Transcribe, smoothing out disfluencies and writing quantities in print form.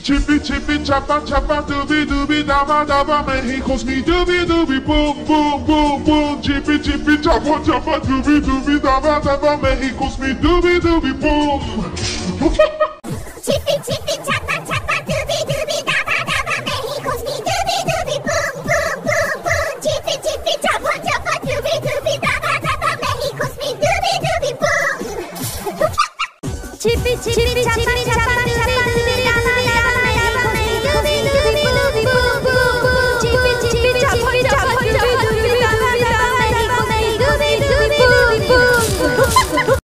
Chippy, chippy, choppa, choppa, doobie, doobie, dabba, dabba, Mexico's me, doobie, doobie, boom, boom, boom, boom. Chippy, chippy, choppa, choppa, doobie, doobie, dabba, dabba, Mexico's me, doobie, doobie, boom. Chippy, chippy, choppa, choppa, doobie, doobie, dabba, dabba, Mexico's me, doobie, doobie, boom, boom, boom, boom. Chippy, chippy, choppa, choppa, doobie, doobie, dabba, dabba, Mexico's me, doobie, doobie, boom. Chippy, chippy, choppa, choppa.